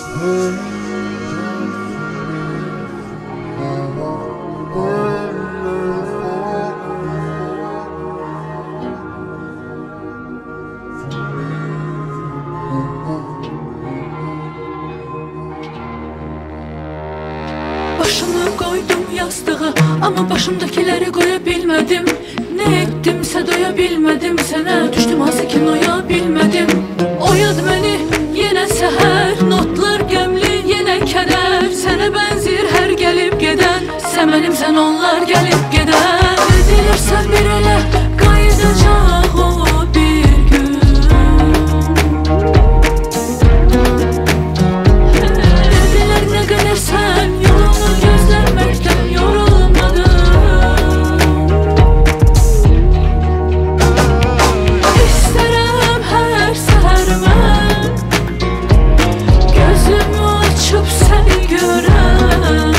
Başımı koydum yastığa ama başımdakileri koya bilmedim. Ne ettimse doya bilmedim, sana düştüm az kinoya bilmedim. Oyad beni yine seher, notlar gemli yine keder. Sana benzer her gelip geden, sen benim sen onlar gelip geden. Dedilersen bir ele kaydacak o bir gün. Dediler ne kadar sen yolunu gözlemekten yorulmadın. İsterim her seher ben gözümü açıp seni görem.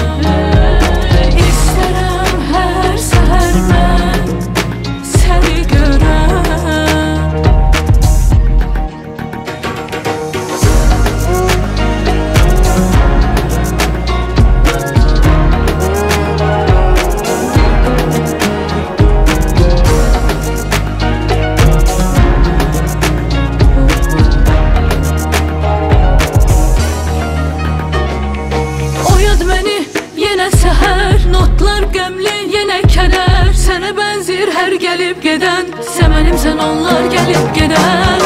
İsterim her seher ben seni görem. Oyad beni yine seher, notlar gemli yine keder. Sana benzer her gelip geden, sen benim sen onlar gelip geden.